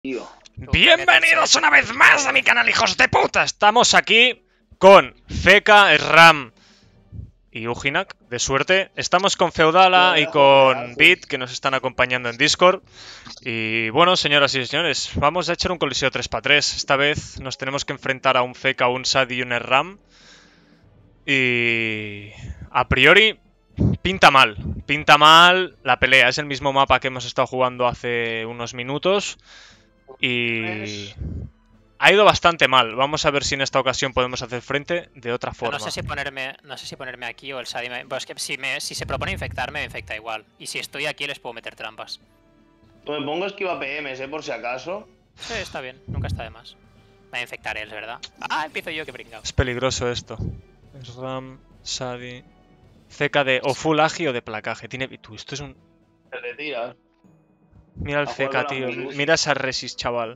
Tío. Bienvenidos una vez más a mi canal, hijos de puta. Estamos aquí con Zeka, Sram y Ujinak, de suerte. Estamos con Feudala y con Bit, que nos están acompañando en Discord. Y bueno, señoras y señores, vamos a echar un coliseo 3x3. Esta vez nos tenemos que enfrentar a un Zeka, un Sadi y un Sram. Y a priori pinta mal la pelea. Es el mismo mapa que hemos estado jugando hace unos minutos. Y ha ido bastante mal. Vamos a ver si en esta ocasión podemos hacer frente de otra forma. No sé si ponerme aquí o el Sadi. Bueno, es que si se propone infectarme, me infecta igual. Y si estoy aquí, les puedo meter trampas. Pues me pongo esquiva PMs, por si acaso. Sí, está bien. Nunca está de más. Me voy a infectar él, ¿verdad? Ah, empiezo yo, que brincado. Es peligroso esto. Sram, Sadi... Zeka de o full agi o de placaje. Tiene... Tú, esto es un... Te retiras. Mira el Zeka, tío. Mira esa resis, chaval.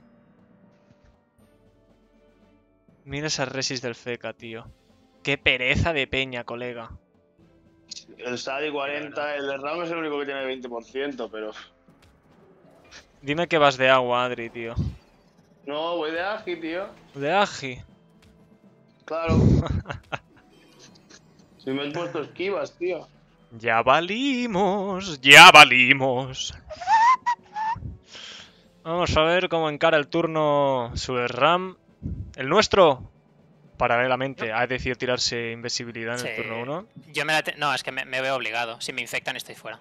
Mira esa resis del Zeka, tío. Qué pereza de peña, colega. El Sadi 40, el de Ram es el único que tiene 20%, pero... Dime que vas de agua, Adri, tío. No, voy de Agi, tío. ¿De agi? Claro. Si me he puesto esquivas, tío. Ya valimos, ya valimos. Vamos a ver cómo encara el turno su Sram. El nuestro, paralelamente, ha decidido tirarse invisibilidad en el turno 1. Yo no, es que me veo obligado. Si me infectan, estoy fuera.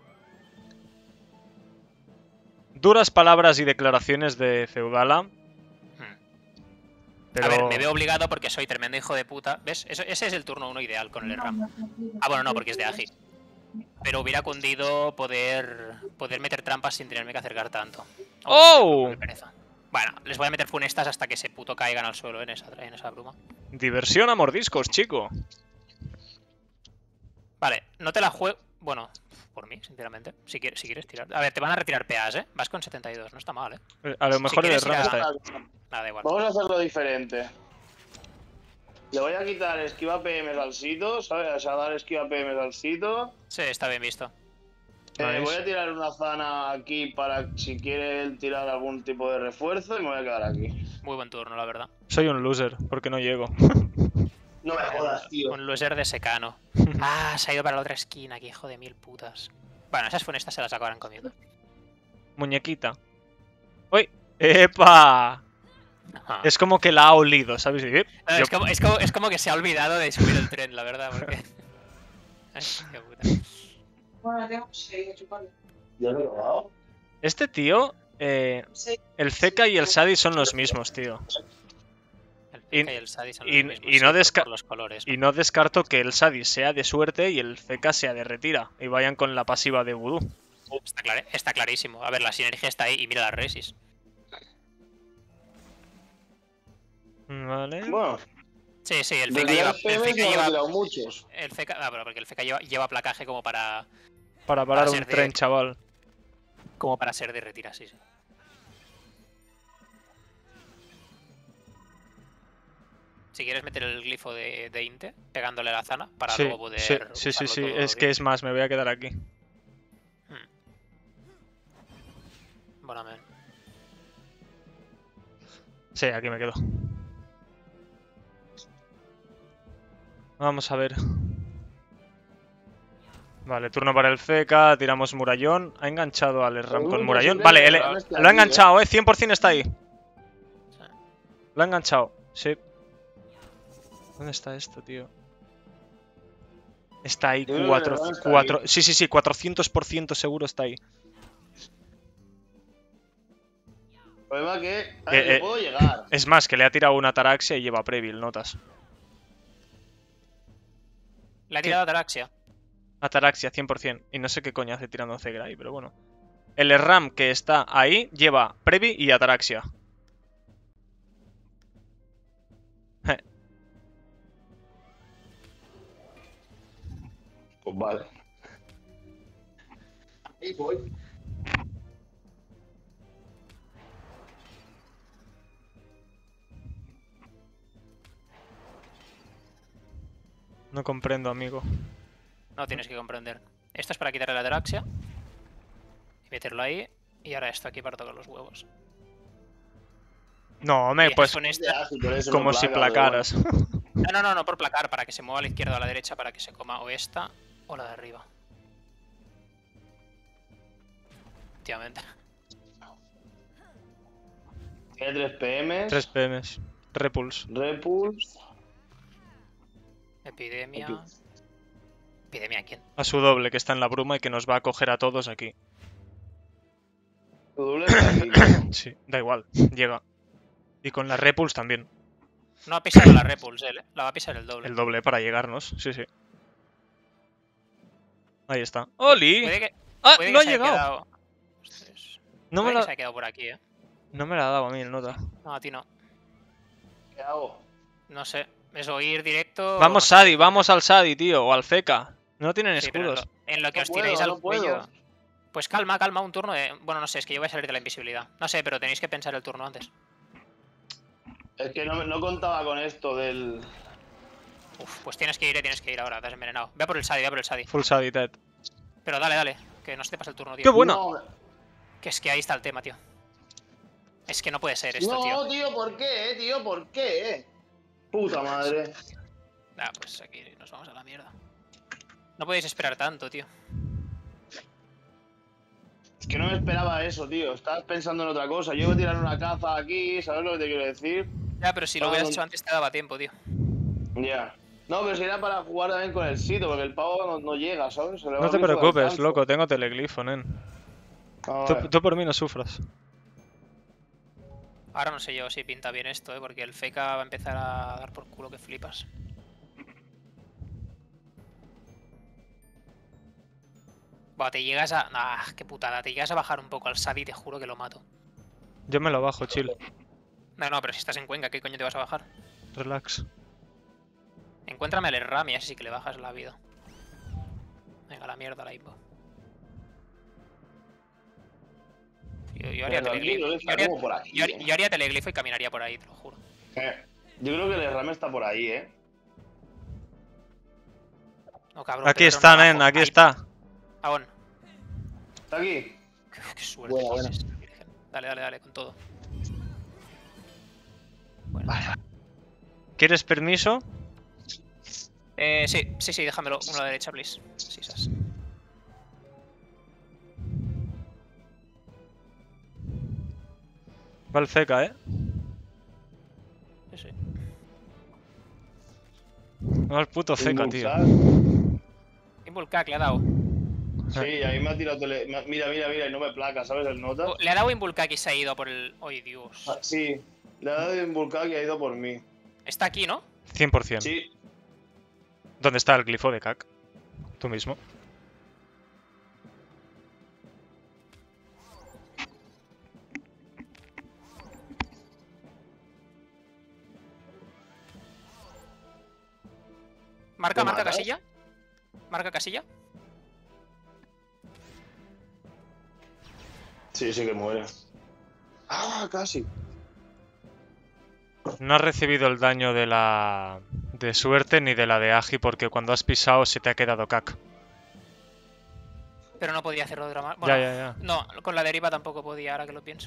Duras palabras y declaraciones de Feudala. Pero... A ver, me veo obligado porque soy tremendo hijo de puta. ¿Ves? Ese es el turno 1 ideal con el Sram. Ah, bueno, no, porque es de Agi. Pero hubiera cundido poder meter trampas sin tenerme que acercar tanto. ¡Oh! Bueno, les voy a meter funestas hasta que ese puto caigan al suelo en esa bruma. Diversión a mordiscos, chico. Vale, no te la juego... Bueno, por mí, sinceramente. Si quieres tirar... A ver, te van a retirar PAs, ¿eh? Vas con 72, no está mal, ¿eh? A lo mejor el Sram está ahí. Nada, da igual. Vamos a hacerlo diferente. Le voy a quitar esquiva PMs al sito, ¿sabes? O sea, dar esquiva PMs al sito. Sí, está bien visto. Voy a tirar una zona aquí para si quiere tirar algún tipo de refuerzo y me voy a quedar aquí. Muy buen turno, la verdad. Soy un loser, porque no llego. No me jodas, tío. Un loser de secano. Ah, se ha ido para la otra esquina, que hijo de mil putas. Bueno, esas funestas se las acabarán comiendo. Muñequita. ¡Uy! ¡Epa! Ajá. Es como que la ha olido, ¿sabes? No, es como que se ha olvidado de subir el tren, la verdad, porque... Ay, qué puta. Bueno, tengo que seguir chupando. ¿Ya lo he probado? Este tío, Sí. el Zeka y el Sadi son los mismos, tío. El Zeka y el Sadi son los mismos, y no por los colores. Y no descarto que el Sadi sea de suerte y el Zeka sea de retira. Y vayan con la pasiva de vudú. Está clarísimo. A ver, la sinergia está ahí y mira las resis. Vale. Bueno, Sí, el desde Zeka lleva... las PMs no he tirado muchos. El Zeka... Ah, pero porque el Zeka lleva placaje como para... Para parar ser un tren, chaval. Como para ser de retira, sí. Si quieres meter el glifo de Inte, pegándole a la zona, para luego poder... Sí. todo Es bien. que es más, me voy a quedar aquí. Bueno, man. Sí, aquí me quedo. Vamos a ver. Vale, turno para el Zeka, tiramos murallón. Ha enganchado al Sram con murallón. Vale, lo ha enganchado, 100% está ahí. Lo ha enganchado, sí. ¿Dónde está esto, tío? Está ahí, 4... Sí, 400% seguro está ahí. El problema es que puedo llegar. Es más, que le ha tirado una Ataraxia y lleva Previl, notas. Le ha tirado Ataraxia. Ataraxia, 100%. Y no sé qué coño hace tirando Zegra ahí, pero bueno. El Sram que está ahí lleva Previ y Ataraxia. Pues vale. Ahí voy. No comprendo, amigo. No tienes que comprender. Esto es para quitarle la Ataraxia. Y meterlo ahí. Y ahora esto aquí para tocar los huevos. No, hombre, Y pues con De esta... ágil, por eso como no si placa, placaras. No, por placar, para que se mueva a la izquierda o a la derecha, para que se coma o esta o la de arriba. Efectivamente. Tiene 3 PM. 3 PMs. Repulse. Repulse. Epidemia. ¿Epidemia quién? A su doble, que está en la bruma y que nos va a coger a todos aquí. Tu doble está aquí, tío. Sí, da igual. Llega. Y con la Repulse también. No ha pisado la Repulse, él, ¿eh? La va a pisar el doble. El doble para llegarnos. Sí, sí. Ahí está. ¡Oli! Puede que, ¡Ah! puede que No ha se haya llegado. quedado... Ostras. No me Puede que se la... haya quedado por aquí, ¿eh? No me la ha dado a mí el nota. No, a ti no. ¿Qué hago? No sé. Es o ir directo... Vamos, no sé. Sadi, vamos al Sadi, tío. O al Feca. No tienen Sí, pero escudos. en lo que No os tiráis puedo, al no puedo. cuello... Pues calma, un turno de... Bueno, no sé, es que yo voy a salir de la invisibilidad. No sé, pero tenéis que pensar el turno antes. Es que no contaba con esto del... Uf, pues tienes que ir ahora, te has envenenado. Ve a por el Sadi, Full Sadi, Ted. Pero dale, que no se te pase el turno, tío. ¡Qué buena! No, Que es que ahí está el tema, tío. Es que no puede ser esto, tío. no, tío, ¿por qué, tío? ¿Por qué? Puta madre. Ah, pues aquí nos vamos a la mierda. No podéis esperar tanto, tío. Es que no me esperaba eso, tío. Estabas pensando en otra cosa. Yo iba a tirar una caza aquí, ¿sabes lo que te quiero decir? Ya, pero si lo hubieras hecho antes te daba tiempo, tío. Ya. No, pero si era para jugar también con el sitio, porque el pavo no llega, ¿sabes? Se le va No te el grifo de preocupes, alcance. loco. Tengo teleglifo, nen. A Tú, ver. tú por mí no sufras. Ahora no sé yo si pinta bien esto, porque el Feca va a empezar a dar por culo que flipas. Buah, te llegas a... Ah, qué putada. Te llegas a bajar un poco al Sadi y te juro que lo mato. Yo me lo bajo, chill. No, pero si estás en Cuenca, ¿qué coño te vas a bajar? Relax. Encuéntrame al Ram y así sí que le bajas la vida. Venga, la mierda, la Imbo. Yo haría Pero teleglifo. tranquilo, está como por aquí, Yo haría teleglifo y caminaría por ahí, te lo juro. Yo creo que el RAM está por ahí, ¿eh? No, cabrón. Aquí pegaron está, abajo. nen, aquí Ahí. está. Aún. ¿Está aquí? Qué suerte. Buena, buena. tienes, Virgen. Dale, con todo. Bueno. ¿Quieres permiso? Sí, déjamelo. Uno a la derecha, please. Sí, sas. Va el Feca, ¿eh? Sí. Va el puto Feca, tío. Invulcac le ha dado. Sí, ahí me ha tirado Mira, y no me placa, ¿sabes? El nota. Le ha dado Invulcac y se ha ido a por el... ¡Ay, Dios! Ah, sí, le ha dado Invulcac y ha ido por mí. Está aquí, ¿no? 100%. Sí. ¿Dónde está el glifo de Cac? Tú mismo. Marca matas? casilla. Marca casilla. Sí, que muere. Ah, casi. No has recibido el daño de la... de suerte ni de la de Agi porque cuando has pisado se te ha quedado Cac. Pero no podía hacerlo de otra manera. Ya. No, con la deriva tampoco podía, ahora que lo pienso.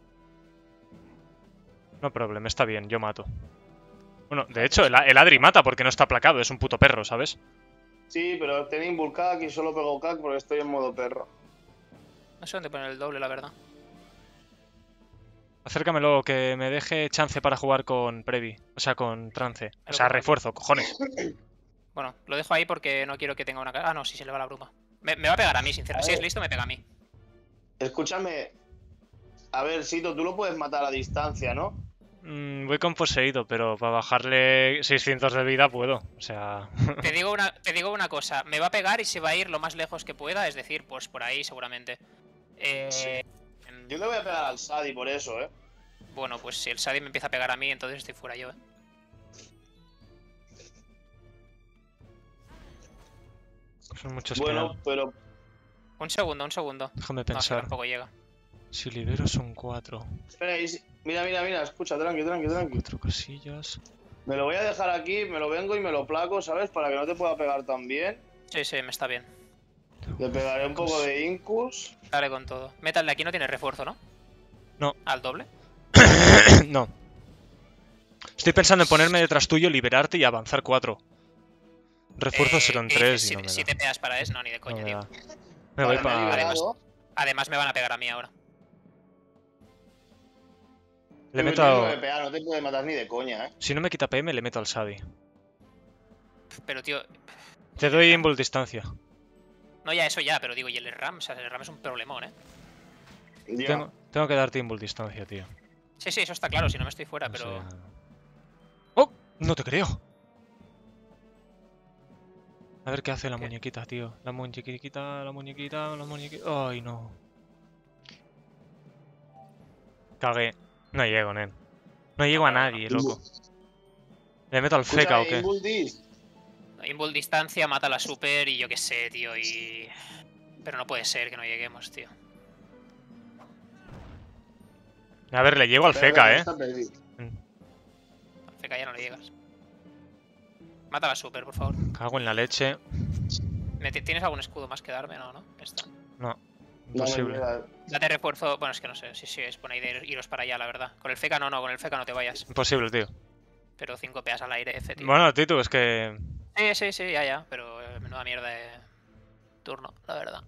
No problema, está bien, yo mato. Bueno, de hecho, el Adri mata porque no está aplacado, es un puto perro, ¿sabes? Sí, pero tenía Invulcac y solo pego Cac porque estoy en modo perro. No sé dónde poner el doble, la verdad. Acércamelo, que me deje chance para jugar con Previ. O sea, con trance. O sea, refuerzo, cojones. Bueno, lo dejo ahí porque no quiero que tenga una... Ah, no, sí, se le va la bruma. Me va a pegar a mí, sinceramente. Si es listo, me pega a mí. Escúchame. A ver, Sito, tú lo puedes matar a distancia, ¿no? Voy con poseído, pero para bajarle 600 de vida puedo. O sea... Te digo una cosa. Me va a pegar y se va a ir lo más lejos que pueda. Es decir, pues por ahí seguramente. Yo le voy a pegar al Sadi por eso, ¿eh? Bueno, pues si el Sadi me empieza a pegar a mí, entonces estoy fuera yo, ¿eh? Son muchos Bueno, que... pero... Un segundo. Déjame No, es que pensar. tampoco llega. Si libero son 4. Espera, mira, escucha, tranqui. 4 casillas. Me lo voy a dejar aquí, me lo vengo y me lo placo, ¿sabes? Para que no te pueda pegar tan bien. Sí, me está bien. Le pegaré un poco de Incus. Dale con todo. Metal de aquí no tiene refuerzo, ¿no? No. ¿Al doble? No. Estoy pensando en ponerme detrás tuyo, liberarte y avanzar 4. Refuerzos serán 3 y no me Si da. te pegas para eso, no, ni de No coña, me tío. da. Me voy Vale, me he para... liberado. Además me van a pegar a mí ahora. Le Tú meto tienes a... 9 PA, no te puede matar ni de coña, Si no me quita PM, le meto al Sadi. Pero, tío... Te doy invul distancia. No, ya, eso ya, pero digo, y el RAM, o sea, el RAM es un problemón, ¿eh? Ya. Tengo que darte invul distancia, tío. Sí, eso está claro, si no me estoy fuera, O pero... sea- ¡Oh! No te creo. A ver qué hace la ¿Qué? muñequita, tío. La muñequita. Ay, no. Cagué. No llego, nen. No llego a nadie, loco. ¿Le meto al feca o qué? Invul distancia, mata a la super y yo qué sé, tío, y... Pero no puede ser que no lleguemos, tío. A ver, le llego al feca, Está perdido. Al feca ya no le llegas. Mata a la super, por favor. Cago en la leche. ¿Tienes algún escudo más que darme? No, ¿no? Ya está. No. No, Imposible. Date refuerzo... Bueno, es que no sé, sí, es buena idea iros para allá, la verdad. Con el feca no, con el feca no te vayas. Imposible, tío. Pero 5 peas al aire, F, tío. Bueno, Tito, es que... Sí, ya, pero menuda mierda de turno, la verdad.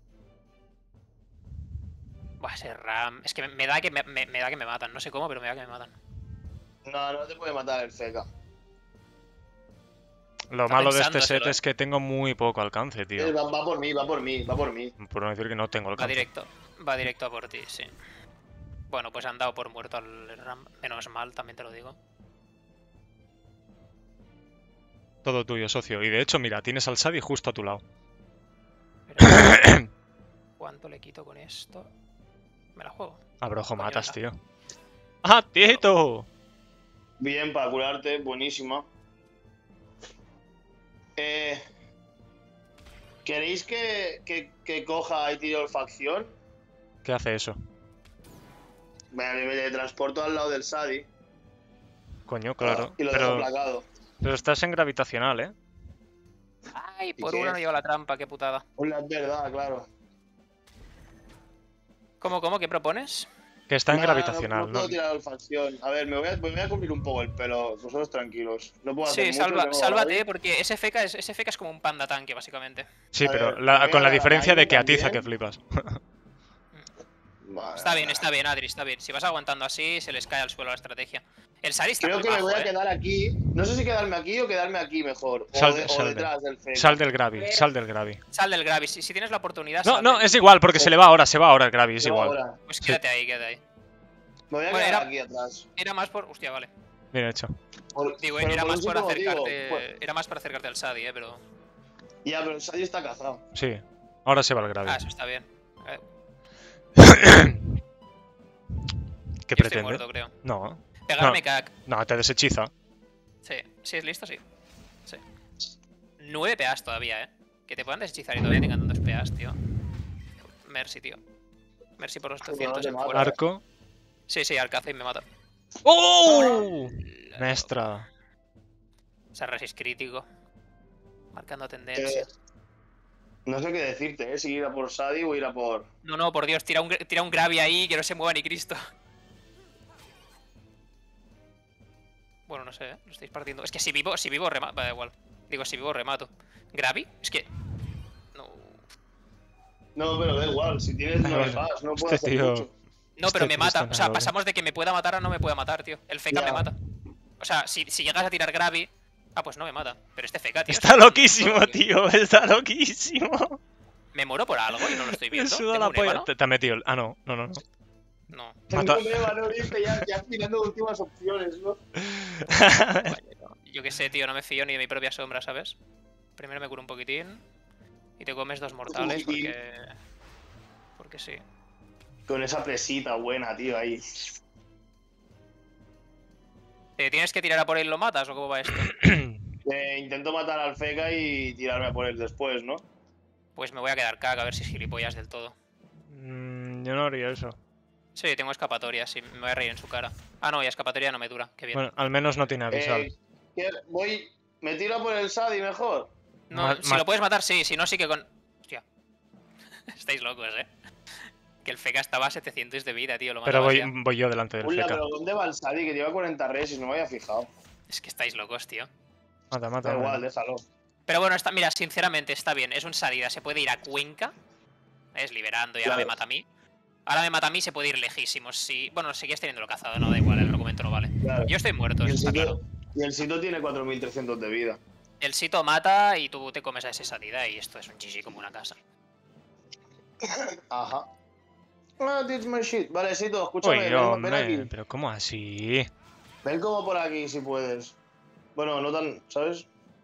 Buah, ese RAM... Es que me da que me da que me matan, no sé cómo, pero me da que me matan. No te puede matar el feca. Lo Está malo de este pensándoselo, set es que tengo muy poco alcance, tío. Va por mí. Por no decir que no tengo Va alcance. directo a por ti, sí. Bueno, pues han dado por muerto al RAM. Menos mal, también te lo digo. Todo tuyo, socio. Y de hecho, mira, tienes al Sadi justo a tu lado. Pero, ¿cuánto le quito con esto? Me la juego. Abrojo Coño, matas, venga. tío. ¡Ah, Tito! Bien, para curarte, buenísima. ¿Queréis que coja y tire olfacción? ¿Qué hace eso? Me teletransporto al lado del Sadi. Coño, claro. Y lo dejo Pero, aplacado. pero estás en gravitacional, ¿eh? Ay, ¿Y por qué? una no llevo la trampa, qué putada. Es verdad, claro. ¿Cómo? ¿Qué propones? Que está en Nada, gravitacional, no puedo ¿no? tirar olfacción. A ver, me voy a cubrir un poco el pelo. Vosotros tranquilos. No puedo hacer Sí, mucho. tengo sálvate, Gaby. porque ese feca es como un panda tanque, básicamente. Sí, A pero ver, me voy con a la dar a diferencia de Maine que atiza también. que flipas. Vale, Está bien, Adri, está bien. Si vas aguantando así, se les cae al suelo la estrategia. El Sari está Creo muy que me bajo, voy a quedar aquí. No sé si quedarme aquí o quedarme aquí mejor. O, Sal detrás del feca. Sal del Gravi, sal del Gravi. Sal del Gravi, si tienes la oportunidad, No, salte. es igual, porque se va ahora el Gravi, es No, igual. ahora. Pues Sí. quédate ahí. Me voy a Bueno, quedar era- aquí atrás. Era más por... Hostia, vale. Bien hecho. Digo, Pero era por más un por sitio motivo, acercarte... pues- Era más para acercarte al Sadi, pero... Ya, pero el Sadi está cazado. Sí, ahora se va el Gravi. Ah, eso está bien. ¿Qué Yo estoy pretende? muerto, creo. No, Pegarme cac. no, te deshechiza. Sí, es listo, sí. 9 PAs todavía, Que te puedan deshechizar y todavía tengan tantos PAs, tío. Mercy, tío. Mercy por los Joder, 300 no te en mata. fuera. Arco. Sí, Alcázar y me mata. ¡Oh! Maestra. Esa res es crítico. Marcando tendencia. No sé qué decirte, si ir a por Sadi o ir a por. No, por Dios, tira un Gravi ahí que no se mueva ni Cristo. Bueno, no sé, lo estáis partiendo. Es que si vivo remato. Da igual. Digo, si vivo remato. ¿Gravi? Es que... No. No, pero da igual, si tienes 9 PAs, no puedo hacer tío. mucho. No, pero me mata. Cristo O sea, no, pasamos de que me pueda matar a no me pueda matar, tío. El FK Ya. me mata. O sea, si llegas a tirar Gravi... Ah, pues no me mata. Pero este FK, tío... Está loquísimo, tío. Está loquísimo. ¿Me muero por algo y no lo estoy Me viendo? suda ¿Tengo la un polla. ébano? Te ha metido. Ah, no. No. Mata- Tengo Neva, no dice ya mirando últimas opciones, ¿no? Yo qué sé, tío, no me fío ni de mi propia sombra, ¿sabes? Primero me curo un poquitín y te comes 2 mortales poquitín. porque sí. Con esa presita buena, tío, ahí. ¿Te tienes que tirar a por él y lo matas o cómo va esto? Intento matar al Feca y tirarme a por él después, ¿no? Pues me voy a quedar caga a ver si es gilipollas del todo. Yo no haría eso. Sí, tengo escapatoria, sí, me voy a reír en su cara. Ah, no, y escapatoria no me dura, qué bien. Bueno, al menos no tiene avisal. ¿Me tiro a por el Sadi mejor? No, si lo puedes matar, sí, si no, sí que con... Hostia. Estáis locos, Que el Feca estaba a 700 de vida, tío. Lo Pero matabas ya. voy yo delante del Uy, Feca. pero ¿dónde va el Sadi? Que lleva 40 reses, no me había fijado. Es que estáis locos, tío. Mata, Da mata. igual, déjalo. Pero bueno, mira, sinceramente está bien. Es un salida. Se puede ir a Cuenca. Es liberando y ahora Claro. me mata a mí. Ahora me mata a mí, se puede ir lejísimos. Si... Bueno, seguías teniéndolo cazado, no da igual, el argumento no vale. Claro. Yo estoy muerto, Y eso el está sitio, claro. y el sitio tiene 4300 de vida. El Sito mata y tú te comes a ese salida y esto es un GG como una casa. Ajá. Ah, that's my shit. Vale, Sito, escúchame. Uy, ven hombre, aquí. pero ¿cómo así? Ven como por aquí si puedes. Bueno, no tan, ¿sabes?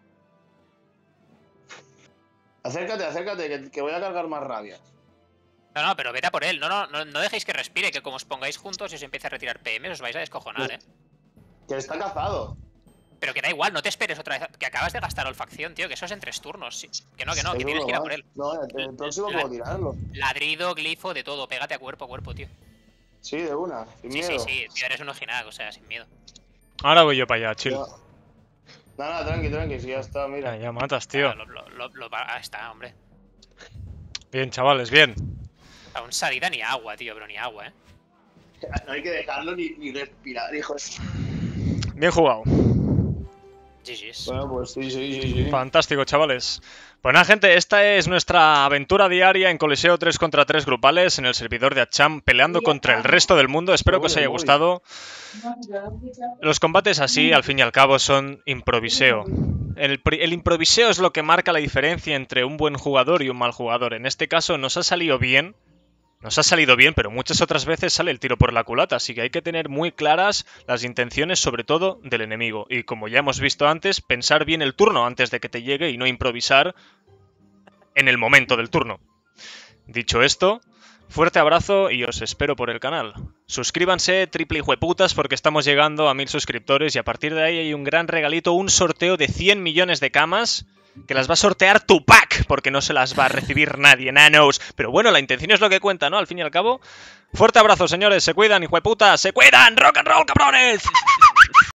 Acércate, que voy a cargar más rabia. No, pero vete a por él. No dejéis que respire, que como os pongáis juntos y os empiece a retirar PM, os vais a descojonar, Que está cazado. Pero que da igual, no te esperes otra vez. Que acabas de gastar olfacción, tío, que eso es en 3 turnos. Sí. Que no, que Es tienes uno que ir a más. por él. No, el próximo puedo tirarlo. Ladrido, glifo, de todo. Pégate a cuerpo, tío. Sí, de una, sin miedo. Sí, tío, eres un ojinag, o sea, sin miedo. Ahora voy yo para allá, chill. Nada, tranqui, si ya está, mira. Ya matas, tío. Ahí está, hombre. Bien, chavales, bien. Aún salida ni agua, tío, pero ni agua, No hay que dejarlo ni respirar, hijos. Bien jugado. GG's. Bueno, pues sí. Fantástico, chavales. Pues nada, gente, esta es nuestra aventura diaria en Coliseo 3 contra 3 grupales en el servidor de Acham, peleando contra el resto del mundo. Espero que os haya gustado. Los combates así, al fin y al cabo, son improviseo. El improviseo es lo que marca la diferencia entre un buen jugador y un mal jugador. En este caso nos ha salido bien. Nos ha salido bien, pero muchas otras veces sale el tiro por la culata, así que hay que tener muy claras las intenciones, sobre todo del enemigo. Y como ya hemos visto antes, pensar bien el turno antes de que te llegue y no improvisar en el momento del turno. Dicho esto, fuerte abrazo y os espero por el canal. Suscríbanse, triple hijueputas, porque estamos llegando a 1000 suscriptores y a partir de ahí hay un gran regalito, un sorteo de 100 millones de camas que las va a sortear Tupac, porque no se las va a recibir nadie, nanos. Pero bueno, la intención es lo que cuenta, ¿no? Al fin y al cabo. Fuerte abrazo, señores, se cuidan, hijueputas, se cuidan, rock and roll, cabrones.